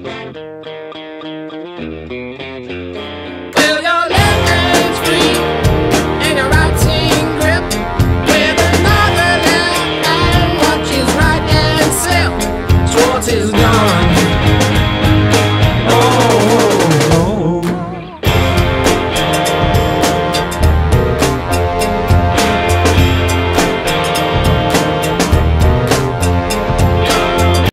Well, your left hand's free and your right hand grip, with another left hand watches right and slip. Schwartz is gone.